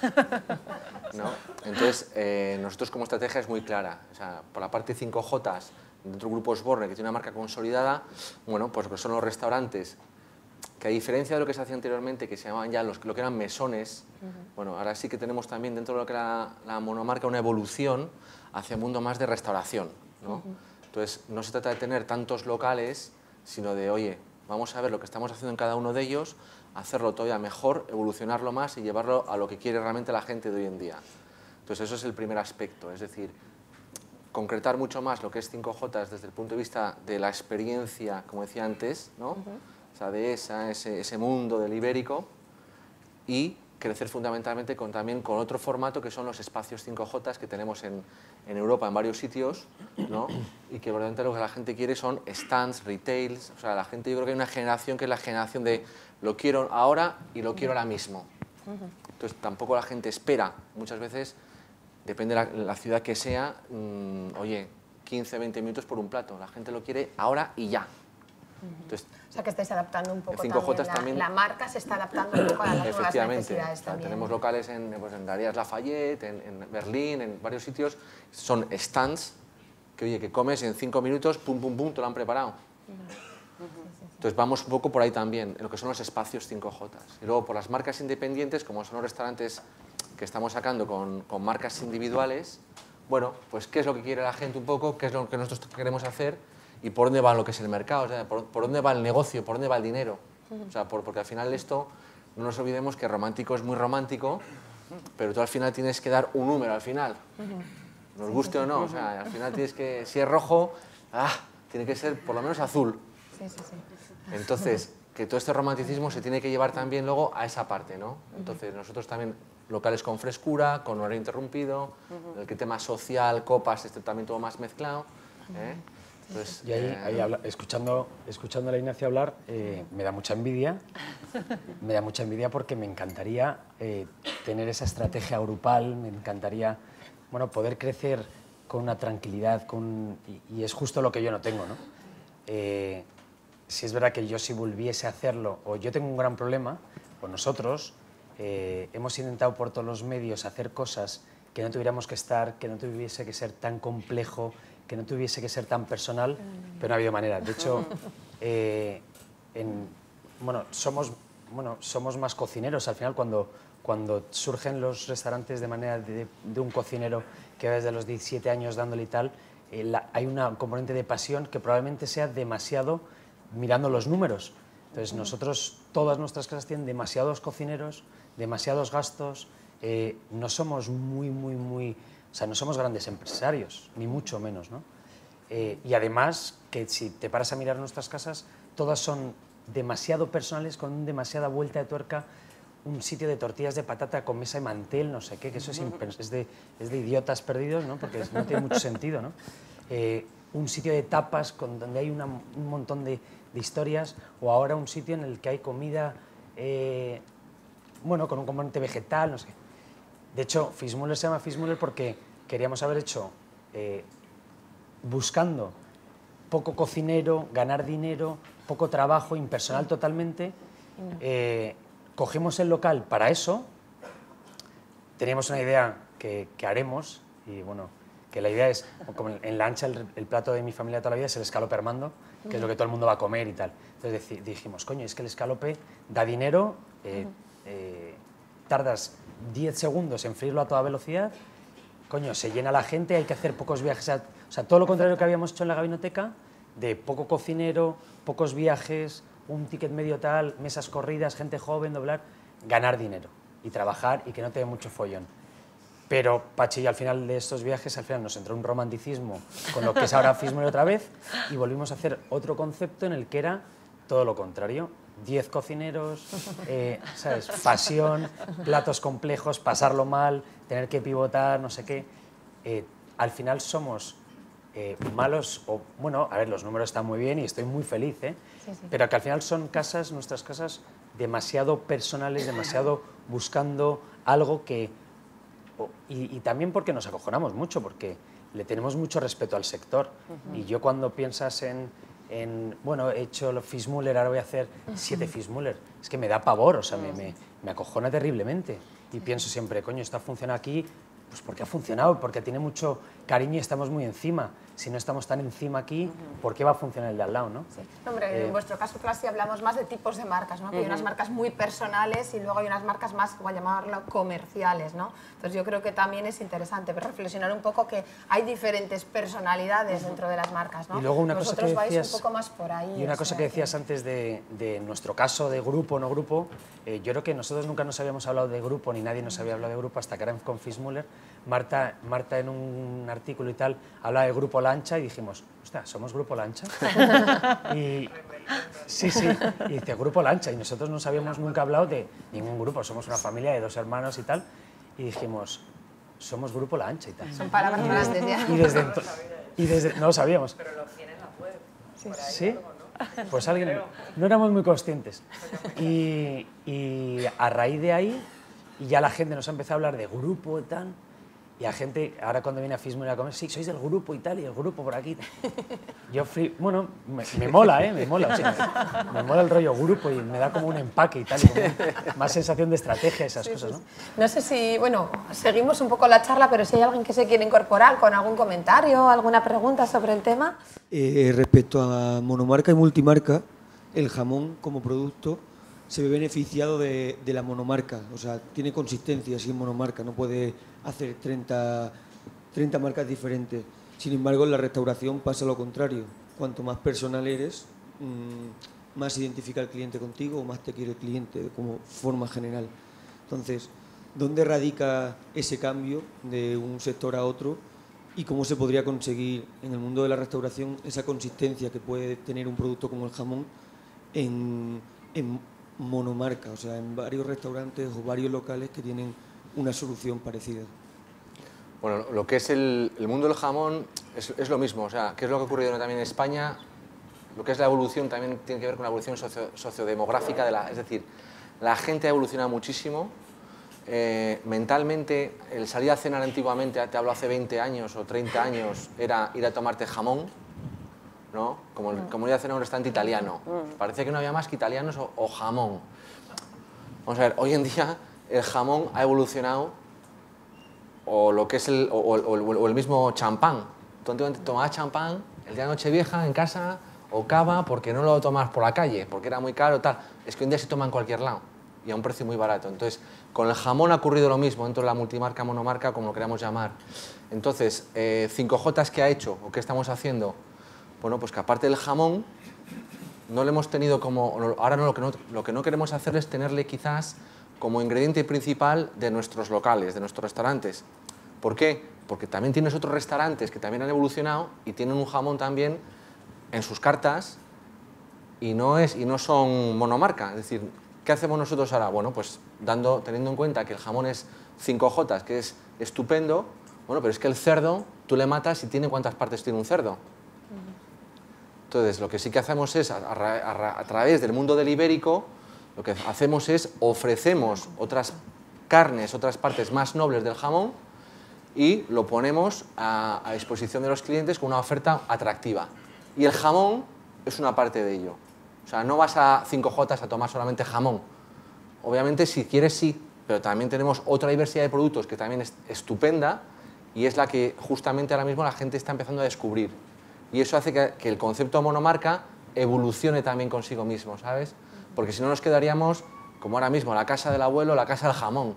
¿no? Entonces, eh, nosotros como estrategia es muy clara, o sea, por la parte cinco jotas, dentro del grupo Osborne, que tiene una marca consolidada, bueno, pues son los restaurantes, que a diferencia de lo que se hacía anteriormente, que se llamaban ya los, lo que eran mesones, uh-huh. bueno, ahora sí que tenemos también dentro de lo que era la, la monomarca una evolución hacia un mundo más de restauración, ¿no? Uh-huh. Entonces, no se trata de tener tantos locales, sino de, oye, vamos a ver lo que estamos haciendo en cada uno de ellos, hacerlo todavía mejor, evolucionarlo más y llevarlo a lo que quiere realmente la gente de hoy en día. Entonces, eso es el primer aspecto, es decir, concretar mucho más lo que es cinco jotas desde el punto de vista de la experiencia, como decía antes, ¿no? Uh-huh. O sea, de esa, ese, ese mundo del ibérico, y crecer fundamentalmente con, también con otro formato que son los espacios cinco jotas que tenemos en, en Europa, en varios sitios, ¿no? Y que verdaderamente lo que la gente quiere son stands, retails, o sea, la gente, yo creo que hay una generación que es la generación de lo quiero ahora y lo quiero ahora mismo. Entonces tampoco la gente espera, muchas veces, depende de la, la ciudad que sea, mmm, oye, quince, veinte minutos por un plato, la gente lo quiere ahora y ya. Entonces, o sea, que estáis adaptando un poco cinco también, la, también, la marca se está adaptando un poco a las nuevas necesidades o sea, también. Tenemos locales en, pues, en Galerías Lafayette, en, en Berlín, en varios sitios, son stands que, oye, que comes en cinco minutos, pum, pum, pum, te lo han preparado. Entonces vamos un poco por ahí también, en lo que son los espacios cinco jotas. Y luego por las marcas independientes, como son los restaurantes que estamos sacando con, con marcas individuales, bueno, pues qué es lo que quiere la gente un poco, qué es lo que nosotros queremos hacer, y por dónde va lo que es el mercado, o sea, por, por dónde va el negocio, por dónde va el dinero. O sea, por, porque al final esto, no nos olvidemos que romántico es muy romántico, pero tú al final tienes que dar un número al final, nos guste o no, o sea, al final tienes que, si es rojo, ah, tiene que ser por lo menos azul. Sí, sí, sí. Entonces, que todo este romanticismo se tiene que llevar también luego a esa parte, ¿no? Entonces, nosotros también, locales con frescura, con horario interrumpido, el que tema social, copas, este también todo más mezclado, ¿eh? Entonces, y ahí, eh, ahí habla, escuchando, escuchando a la Ignacia hablar, eh, me da mucha envidia, me da mucha envidia porque me encantaría eh, tener esa estrategia grupal, me encantaría, bueno, poder crecer con una tranquilidad, con, y, y es justo lo que yo no tengo, ¿no? Eh, si es verdad que yo si volviese a hacerlo, o yo tengo un gran problema, pues nosotros eh, hemos intentado por todos los medios hacer cosas que no tuviéramos que estar, que no tuviese que ser tan complejo, que no tuviese que ser tan personal, pero no ha habido manera. De hecho, eh, en, bueno, somos, bueno, somos más cocineros. Al final, cuando, cuando surgen los restaurantes de manera de, de un cocinero que va desde los diecisiete años dándole y tal, eh, la, hay una componente de pasión que probablemente sea demasiado mirando los números. Entonces, nosotros, todas nuestras casas tienen demasiados cocineros, demasiados gastos, eh, no somos muy, muy, muy... O sea, no somos grandes empresarios, ni mucho menos, ¿no? Eh, y además, que si te paras a mirar nuestras casas, todas son demasiado personales, con demasiada vuelta de tuerca, un sitio de tortillas de patata con mesa y mantel, no sé qué, que eso es, es, de, es de idiotas perdidos, ¿no? Porque no tiene mucho sentido, ¿no? Eh, un sitio de tapas con, donde hay una, un montón de, de historias, o ahora un sitio en el que hay comida, eh, bueno, con un componente vegetal, no sé. De hecho, Fischmüller se llama Fischmüller porque queríamos haber hecho, eh, buscando poco cocinero, ganar dinero, poco trabajo, impersonal totalmente, eh, cogimos el local para eso, teníamos una idea que, que haremos, y bueno, que la idea es, como en la Ancha, el, el plato de mi familia toda la vida es el escalope Armando, que es lo que todo el mundo va a comer y tal. Entonces dijimos, coño, es que el escalope da dinero, eh, eh, tardas diez segundos en freírlo a toda velocidad, coño, se llena la gente, hay que hacer pocos viajes, o sea, todo lo contrario que habíamos hecho en la Gabinoteca, de poco cocinero, pocos viajes, un ticket medio tal, mesas corridas, gente joven, doblar, ganar dinero y trabajar y que no te dé mucho follón. Pero Pachi, al final de estos viajes, al final nos entró un romanticismo con lo que es ahora Fischmüller otra vez y volvimos a hacer otro concepto en el que era todo lo contrario. Diez cocineros, eh, ¿sabes? Pasión, platos complejos, pasarlo mal, tener que pivotar, no sé qué. Eh, al final somos eh, malos, o bueno, a ver, los números están muy bien y estoy muy feliz, ¿eh? Sí, sí. Pero que al final son casas, nuestras casas, demasiado personales, demasiado buscando algo que... Y, y también porque nos acojonamos mucho, porque le tenemos mucho respeto al sector. Uh-huh. Y yo cuando piensas en, en, bueno, he hecho los Fischmüller, ahora voy a hacer siete Fischmüller, es que me da pavor, o sea, me, me, me acojona terriblemente. Y pienso siempre, coño, esto funciona aquí, pues porque ha funcionado, porque tiene mucho cariño y estamos muy encima. Si no estamos tan encima aquí, uh-huh. ¿por qué va a funcionar el de al lado, no? Sí. Hombre, eh, en vuestro caso, Clasi, hablamos más de tipos de marcas, ¿no? Que uh-huh. hay unas marcas muy personales y luego hay unas marcas más, voy a llamarlo, comerciales, ¿no? Entonces yo creo que también es interesante reflexionar un poco que hay diferentes personalidades uh-huh. dentro de las marcas, ¿no? Y luego una Vosotros cosa que decías, vais un poco más por ahí. Y una cosa que decías que... antes de, de nuestro caso de grupo o no grupo, eh, yo creo que nosotros nunca nos habíamos hablado de grupo, ni nadie nos había hablado de grupo hasta que era con Fischmüller. Marta, Marta en un artículo y tal hablaba de Grupo Lancha y dijimos, hostia, ¿somos Grupo Lancha? y, sí, sí, y dice Grupo Lancha y nosotros no habíamos nunca hablado de ningún grupo, somos una familia de dos hermanos y tal, y dijimos, somos Grupo Lancha y tal. Son palabras grandes ya. Y desde, y desde no lo sabíamos. Pero lo tiene en la web. Sí, ¿sí? Pues alguien, no éramos muy conscientes. Y, y a raíz de ahí, y ya la gente nos ha empezado a hablar de grupo y tal, y a gente, ahora cuando viene a Fischmüller a comer, sí, sois del grupo y tal, y el grupo por aquí. Yo, fui, bueno, me, me mola, ¿eh? Me mola, o sea, me, me mola el rollo grupo y me da como un empaque y tal, y como más sensación de estrategia, esas sí, cosas, ¿no? No sé si, bueno, seguimos un poco la charla, pero si hay alguien que se quiere incorporar con algún comentario, alguna pregunta sobre el tema. Eh, respecto a monomarca y multimarca, el jamón como producto se ve beneficiado de, de la monomarca, o sea, tiene consistencia si es monomarca, no puede hacer treinta, treinta marcas diferentes. Sin embargo, en la restauración pasa lo contrario. Cuanto más personal eres, mmm, más identifica el cliente contigo o más te quiere el cliente como forma general. Entonces, ¿dónde radica ese cambio de un sector a otro y cómo se podría conseguir en el mundo de la restauración esa consistencia que puede tener un producto como el jamón en, en monomarca, o sea, en varios restaurantes o varios locales que tienen una solución parecida? Bueno, lo que es el, el mundo del jamón es, es lo mismo, o sea, ¿qué es lo que ha ocurrido también en España? Lo que es la evolución también tiene que ver con la evolución socio, sociodemográfica, de la, es decir, la gente ha evolucionado muchísimo, eh, mentalmente, el salir a cenar antiguamente, te hablo hace veinte años o treinta años, era ir a tomarte jamón, ¿no? Como, como ir a cenar a un restaurante italiano. Parecía que no había más que italianos o, o jamón. Vamos a ver, hoy en día el jamón ha evolucionado, o lo que es el, o, o, o el mismo champán. Tú antiguamente tomabas champán el día de Nochevieja en casa o cava porque no lo tomas por la calle, porque era muy caro tal. Es que hoy en día se toma en cualquier lado. y a un precio muy barato. Entonces, con el jamón ha ocurrido lo mismo dentro de la multimarca, monomarca, como lo queramos llamar. Entonces, eh, cinco jotas ¿qué ha hecho o qué estamos haciendo? Bueno, pues que aparte del jamón, no le hemos tenido como... Ahora no, lo, que no, lo que no queremos hacer es tenerle quizás como ingrediente principal de nuestros locales, de nuestros restaurantes. ¿Por qué? Porque también tienes otros restaurantes que también han evolucionado y tienen un jamón también en sus cartas y no, es, y no son monomarca. Es decir, ¿qué hacemos nosotros ahora? Bueno, pues dando, teniendo en cuenta que el jamón es cinco jotas, que es estupendo, bueno, pero es que el cerdo tú le matas y tiene cuántas partes tiene un cerdo. Entonces, lo que sí que hacemos es, a, a, a través del mundo del ibérico, lo que hacemos es ofrecemos otras carnes, otras partes más nobles del jamón y lo ponemos a, a disposición de los clientes con una oferta atractiva. Y el jamón es una parte de ello. O sea, no vas a cinco jotas a tomar solamente jamón. Obviamente, si quieres, sí, pero también tenemos otra diversidad de productos que también es estupenda y es la que justamente ahora mismo la gente está empezando a descubrir. Y eso hace que, que el concepto monomarca evolucione también consigo mismo, ¿sabes? Porque si no nos quedaríamos, como ahora mismo, la casa del abuelo, la casa del jamón.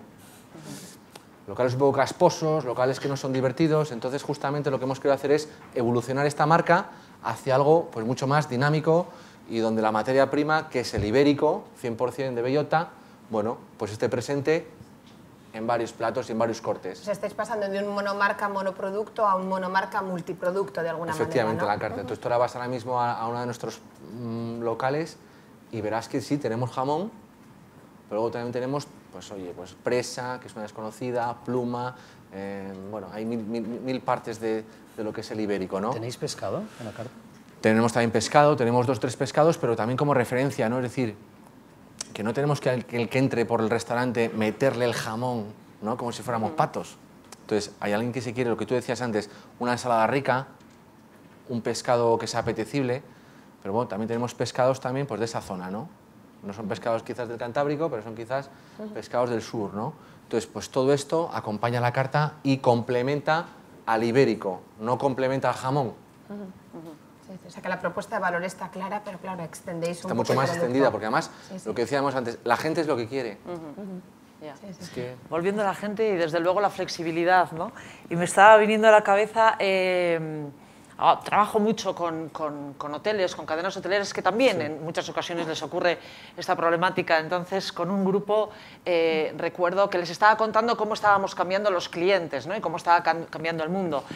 Locales un poco casposos, locales que no son divertidos, entonces justamente lo que hemos querido hacer es evolucionar esta marca hacia algo pues, mucho más dinámico y donde la materia prima, que es el ibérico, cien por cien de bellota, bueno, pues esté presente en varios platos y en varios cortes. O sea, estáis pasando de un monomarca monoproducto a un monomarca multiproducto de alguna Efectivamente, manera, ¿no? la carta. Entonces tú ahora vas ahora mismo a, a uno de nuestros mmm, locales y verás que sí, tenemos jamón, pero luego también tenemos, pues oye, pues presa, que es una desconocida, pluma, eh, bueno, hay mil, mil, mil partes de, de lo que es el ibérico, ¿no? ¿Tenéis pescado en la carta? Tenemos también pescado, tenemos dos, tres pescados, pero también como referencia, ¿no? Es decir, que no tenemos que el, que el que entre por el restaurante meterle el jamón, ¿no? Como si fuéramos patos. Entonces, hay alguien que se quiere, lo que tú decías antes, una ensalada rica, un pescado que sea apetecible, pero bueno, también tenemos pescados también pues, de esa zona, ¿no? No son pescados quizás del Cantábrico, pero son quizás pescados del sur, ¿no? Entonces, pues todo esto acompaña la carta y complementa al ibérico, no complementa al jamón. Uh-huh. Uh-huh. Sí, sí. O sea que la propuesta de valor está clara, pero claro, extendéis Está un mucho poco más el extendida, producto. porque además, sí, sí. lo que decíamos antes, la gente es lo que quiere. Uh-huh. Uh-huh. Yeah. Sí, sí, Es sí. que... Volviendo a la gente y desde luego la flexibilidad, ¿no? Y me estaba viniendo a la cabeza, eh, ah, trabajo mucho con, con, con hoteles, con cadenas hoteleras que también sí. en muchas ocasiones les ocurre esta problemática. Entonces, con un grupo eh, recuerdo que les estaba contando cómo estábamos cambiando los clientes, ¿no? Y cómo estaba cam cambiando el mundo.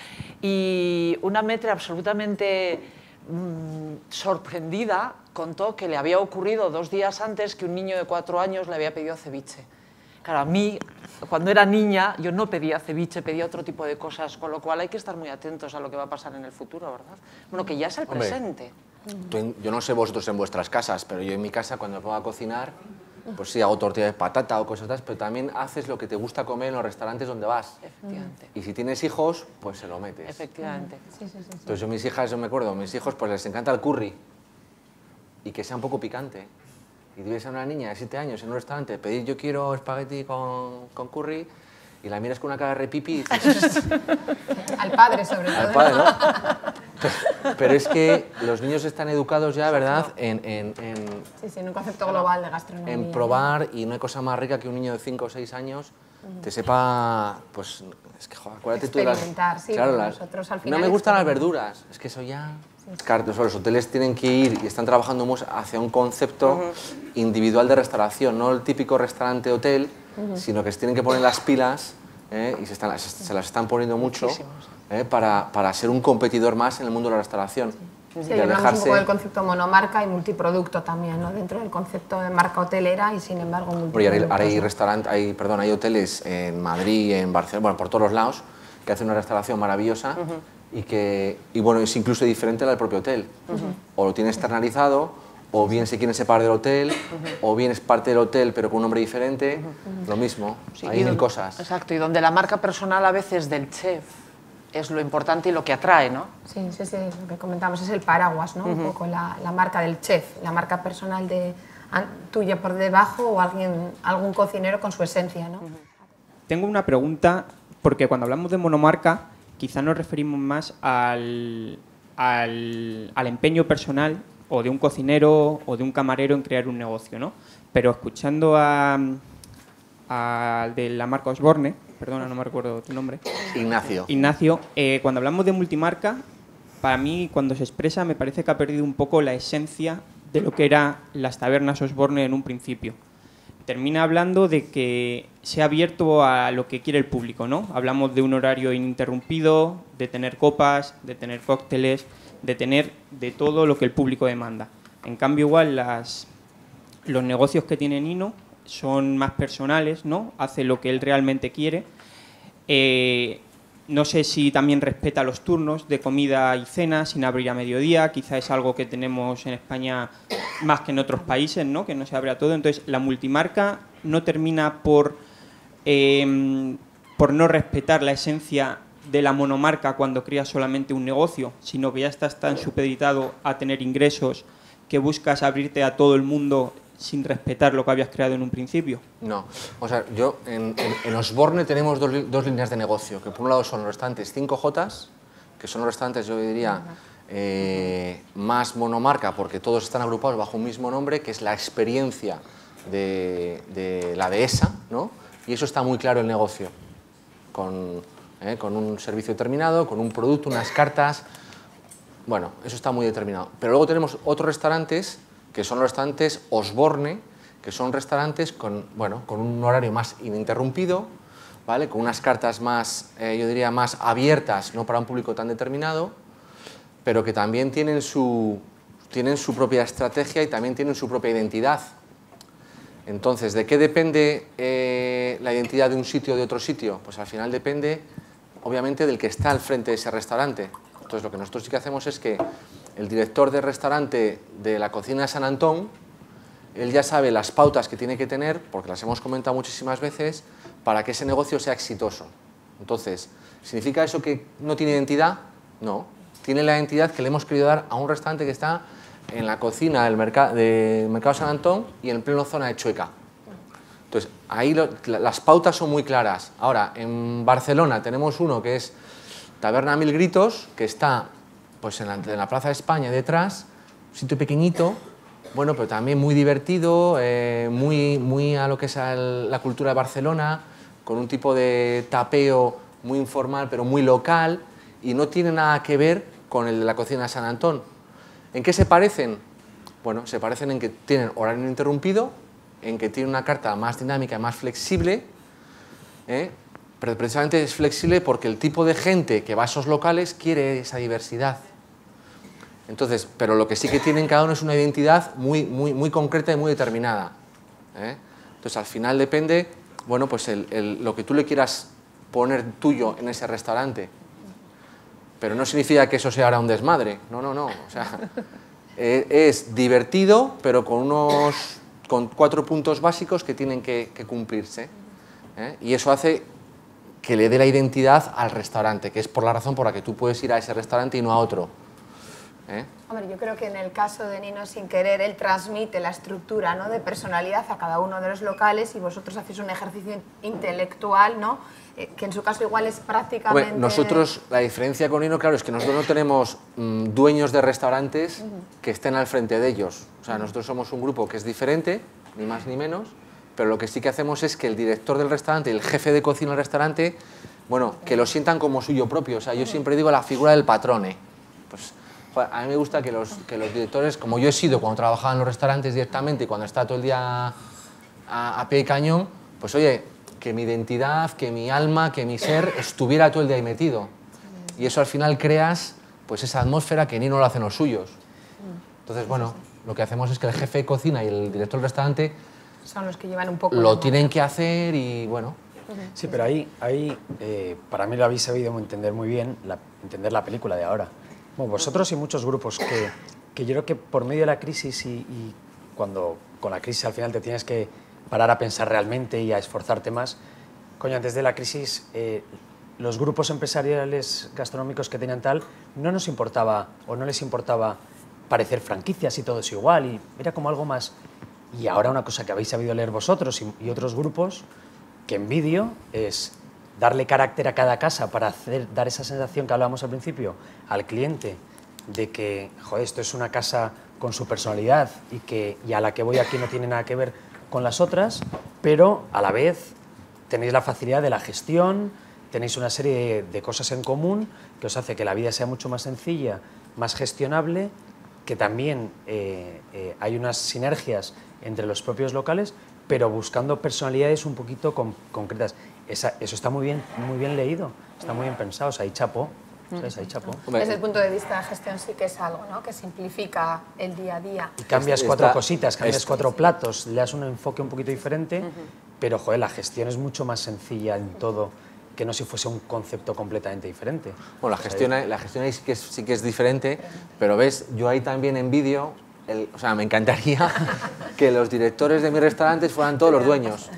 Y una maître absolutamente mmm, sorprendida contó que le había ocurrido dos días antes que un niño de cuatro años le había pedido ceviche. Claro, a mí, cuando era niña, yo no pedía ceviche, pedía otro tipo de cosas, con lo cual hay que estar muy atentos a lo que va a pasar en el futuro, ¿verdad? Bueno, que ya es el Hombre, presente. tú, yo no sé vosotros en vuestras casas, pero yo en mi casa, cuando me pongo a cocinar, pues sí, hago tortilla de patata o cosas así, pero también haces lo que te gusta comer en los restaurantes donde vas. Efectivamente. Y si tienes hijos, pues se lo metes. Efectivamente. Sí, sí, sí, sí. Entonces yo mis hijas, yo me acuerdo, mis hijos pues les encanta el curry y que sea un poco picante. Y tú ves a una niña de siete años en un restaurante pedir yo quiero espagueti con, con curry y la miras con una cara de repipi y dices... Al padre, sobre todo. Al padre, ¿no? Pero es que los niños están educados ya, ¿verdad?, en, en, en, sí, sí, en un concepto global de gastronomía. en probar, y no hay cosa más rica que un niño de cinco o seis años te sepa, pues, es que, joder, acuérdate tú de las... Experimentar, sí, claro, pero las, nosotros al no final me gustan las experimentamos. verduras, es que eso ya... Sí, sí. Claro, los hoteles tienen que ir y están trabajando mucho hacia un concepto uh-huh. individual de restauración, no el típico restaurante-hotel, uh-huh. sino que se tienen que poner las pilas, ¿eh? y se, están, se, se las están poniendo mucho ¿eh? para, para ser un competidor más en el mundo de la restauración. Sí, sí, hablamos dejarse... un poco del concepto monomarca y multiproducto también, ¿no? Dentro del concepto de marca hotelera y sin embargo multiproducto. Ahora hay, restaurante, hay, perdón, hay hoteles en Madrid, en Barcelona, bueno, por todos los lados, que hacen una restauración maravillosa. Uh-huh. Y que, y bueno, es incluso diferente al propio hotel. Uh-huh. O lo tiene externalizado, o bien se quieren separar del hotel, uh-huh. o bien es parte del hotel pero con un nombre diferente, uh-huh. lo mismo, sí, hay mil donde, cosas. Exacto, y donde la marca personal a veces del chef es lo importante y lo que atrae, ¿no? Sí, sí, sí, lo que comentamos es el paraguas, ¿no? Uh-huh. Un poco la, la marca del chef, la marca personal de, tuya por debajo o alguien, algún cocinero con su esencia, ¿no? Uh-huh. Tengo una pregunta, porque cuando hablamos de monomarca, quizá nos referimos más al, al, al empeño personal o de un cocinero o de un camarero en crear un negocio, ¿no? Pero escuchando a, a de la marca Osborne, perdona, no me recuerdo tu nombre. Ignacio. Ignacio, eh, cuando hablamos de multimarca, para mí, cuando se expresa, me parece que ha perdido un poco la esencia de lo que eran las tabernas Osborne en un principio. Termina hablando de que se ha abierto a lo que quiere el público, ¿no? Hablamos de un horario ininterrumpido, de tener copas, de tener cócteles, de tener de todo lo que el público demanda. En cambio, igual, las, los negocios que tiene Nino son más personales, ¿no? Hace lo que él realmente quiere. Eh, no sé si también respeta los turnos de comida y cena sin abrir a mediodía. Quizá es algo que tenemos en España más que en otros países, ¿no? Que no se abre a todo. Entonces, la multimarca no termina por, eh, por no respetar la esencia de la monomarca cuando creas solamente un negocio, sino que ya estás tan supeditado a tener ingresos que buscas abrirte a todo el mundo sin respetar lo que habías creado en un principio. No, o sea, yo en, en, en Osborne tenemos dos, dos líneas de negocio, que por un lado son los restaurantes cinco jotas, que son los restaurantes, yo diría, eh, más monomarca, porque todos están agrupados bajo un mismo nombre, que es la experiencia de, de la dehesa, ¿no? Y eso está muy claro el negocio, con, eh, con un servicio determinado, con un producto, unas cartas, bueno, eso está muy determinado. Pero luego tenemos otros restaurantes, que son los restaurantes Osborne, que son restaurantes con, bueno, con un horario más ininterrumpido, ¿vale? Con unas cartas más, eh, yo diría, más abiertas, no para un público tan determinado, pero que también tienen su, tienen su propia estrategia y también tienen su propia identidad. Entonces, ¿de qué depende eh, la identidad de un sitio o de otro sitio? Pues al final depende, obviamente, del que está al frente de ese restaurante. Entonces, lo que nosotros sí que hacemos es que el director del restaurante de la cocina de San Antón, él ya sabe las pautas que tiene que tener, porque las hemos comentado muchísimas veces, para que ese negocio sea exitoso. Entonces, ¿significa eso que no tiene identidad? No. Tiene la identidad que le hemos querido dar a un restaurante que está en la cocina del mercado, del mercado San Antón y en pleno zona de Chueca. Entonces, ahí lo, las pautas son muy claras. Ahora, en Barcelona tenemos uno que es Taberna Mil Gritos, que está pues, en, la, en la Plaza de España detrás, un sitio pequeñito, bueno, pero también muy divertido, eh, muy, muy a lo que es el, la cultura de Barcelona, con un tipo de tapeo muy informal, pero muy local, y no tiene nada que ver con el de la cocina de San Antón. ¿En qué se parecen? Bueno, se parecen en que tienen horario ininterrumpido, en que tienen una carta más dinámica, más flexible, ¿eh? Pero precisamente es flexible porque el tipo de gente que va a esos locales quiere esa diversidad. Entonces, pero lo que sí que tienen cada uno es una identidad muy, muy, muy concreta y muy determinada, ¿eh? Entonces, al final depende, bueno, pues el, el, lo que tú le quieras poner tuyo en ese restaurante. Pero no significa que eso sea ahora un desmadre, no, no, no. O sea, es divertido, pero con unos con cuatro puntos básicos que tienen que, que cumplirse, ¿eh? Y eso hace que le dé la identidad al restaurante, que es por la razón por la que tú puedes ir a ese restaurante y no a otro, ¿eh? Hombre, yo creo que en el caso de Nino Sin Querer, él transmite la estructura, ¿no?, de personalidad a cada uno de los locales y vosotros hacéis un ejercicio intelectual, ¿no?, eh, que en su caso igual es prácticamente... Bueno, nosotros, la diferencia con Nino, claro, es que nosotros no tenemos mmm, dueños de restaurantes uh-huh. que estén al frente de ellos. O sea, uh-huh. nosotros somos un grupo que es diferente, ni más ni menos, pero lo que sí que hacemos es que el director del restaurante, el jefe de cocina del restaurante, bueno, que lo sientan como suyo propio. O sea, yo siempre digo la figura del patrone. Pues, joder, a mí me gusta que los, que los directores, como yo he sido cuando trabajaba en los restaurantes directamente, cuando estaba todo el día a, a pie y cañón, pues oye, que mi identidad, que mi alma, que mi ser estuviera todo el día ahí metido. Y eso al final creas pues esa atmósfera que ni no lo hacen los suyos. Entonces, bueno, lo que hacemos es que el jefe de cocina y el director del restaurante son los que llevan un poco lo tienen que hacer y bueno. Sí, pero ahí, ahí eh, para mí lo habéis sabido entender muy bien, la, entender la película de ahora. Bueno, vosotros y muchos grupos que, que yo creo que por medio de la crisis y, y cuando con la crisis al final te tienes que parar a pensar realmente y a esforzarte más, coño, antes de la crisis eh, los grupos empresariales gastronómicos que tenían tal, no nos importaba o no les importaba parecer franquicias y todo es igual y era como algo más. Y ahora una cosa que habéis sabido leer vosotros y, y otros grupos, que envidio, es darle carácter a cada casa para hacer, dar esa sensación que hablábamos al principio al cliente de que, joder, esto es una casa con su personalidad y, que, y a la que voy aquí no tiene nada que ver con las otras, pero a la vez tenéis la facilidad de la gestión, tenéis una serie de, de cosas en común que os hace que la vida sea mucho más sencilla, más gestionable, que también eh, eh, hay unas sinergias entre los propios locales, pero buscando personalidades un poquito con, concretas. Esa, eso está muy bien, muy bien leído, está muy bien pensado, o sea, ahí chapó. ¿Sabes? Ahí chapó. Desde el punto de vista de gestión sí que es algo, ¿no?, que simplifica el día a día. Y cambias Esta- cuatro esta- cositas, cambias esta- cuatro platos, le das un enfoque un poquito diferente, pero joder, la gestión es mucho más sencilla en todo que no si fuese un concepto completamente diferente. Bueno, la gestión, la gestión ahí sí que, es, sí que es diferente, pero ves, yo ahí también envidio, el, o sea, me encantaría que los directores de mis restaurantes fueran todos los dueños,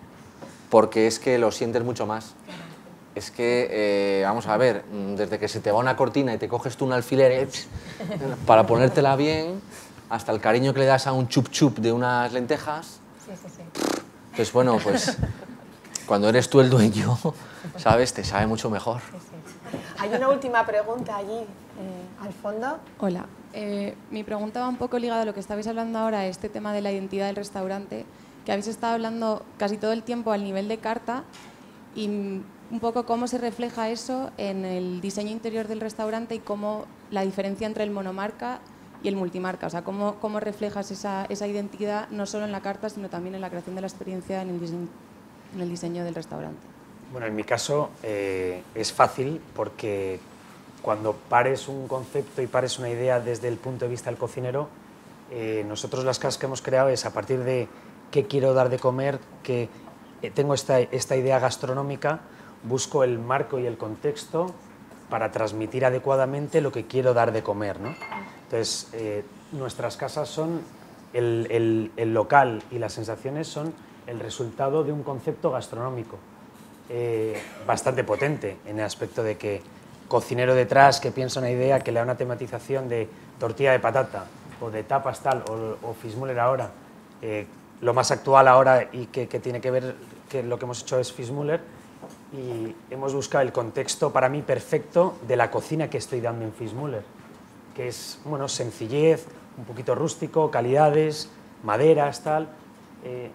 porque es que lo sientes mucho más. Es que, eh, vamos a ver, desde que se te va una cortina y te coges tú un alfiler eh, para ponértela bien, hasta el cariño que le das a un chup chup de unas lentejas. Sí, sí, sí. Entonces, bueno, pues cuando eres tú el dueño, ¿sabes? Te sabe mucho mejor. Sí, sí. Hay una última pregunta allí, eh, al fondo. Hola, eh, mi pregunta va un poco ligada a lo que estabais hablando ahora, este tema de la identidad del restaurante, que habéis estado hablando casi todo el tiempo al nivel de carta y mm, un poco cómo se refleja eso en el diseño interior del restaurante y cómo la diferencia entre el monomarca y el multimarca, o sea, cómo, cómo reflejas esa, esa identidad no solo en la carta, sino también en la creación de la experiencia en el diseño, en el diseño del restaurante. Bueno, en mi caso eh, es fácil porque cuando pares un concepto y pares una idea desde el punto de vista del cocinero, eh, nosotros las casas que hemos creado es a partir de qué quiero dar de comer, que eh, tengo esta, esta idea gastronómica, busco el marco y el contexto para transmitir adecuadamente lo que quiero dar de comer, ¿no? Entonces, eh, nuestras casas son, el, el, el local y las sensaciones son el resultado de un concepto gastronómico eh, bastante potente, en el aspecto de que cocinero detrás que piensa una idea que le da una tematización de tortilla de patata o de tapas tal, o, o Fischmüller ahora, eh, lo más actual ahora y que, que tiene que ver, que lo que hemos hecho es Fischmüller, y hemos buscado el contexto para mí perfecto de la cocina que estoy dando en Fischmüller, que es, bueno, sencillez, un poquito rústico, calidades, maderas, tal. Eh,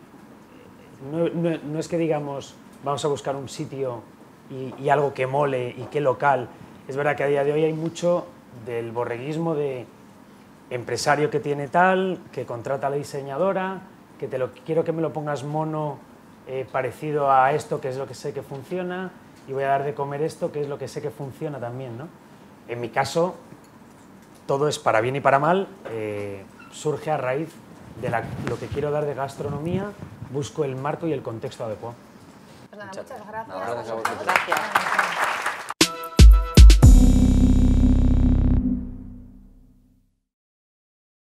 no, no, no es que digamos, vamos a buscar un sitio y, y algo que mole y que local. Es verdad que a día de hoy hay mucho del borreguismo de empresario que tiene tal, que contrata a la diseñadora, que te lo quiero que me lo pongas mono, Eh, parecido a esto, que es lo que sé que funciona, y voy a dar de comer esto, que es lo que sé que funciona también, ¿no? En mi caso, todo es para bien y para mal, eh, surge a raíz de la, lo que quiero dar de gastronomía, busco el marco y el contexto adecuado. Pues nada, muchas gracias. Gracias a vosotros. Gracias.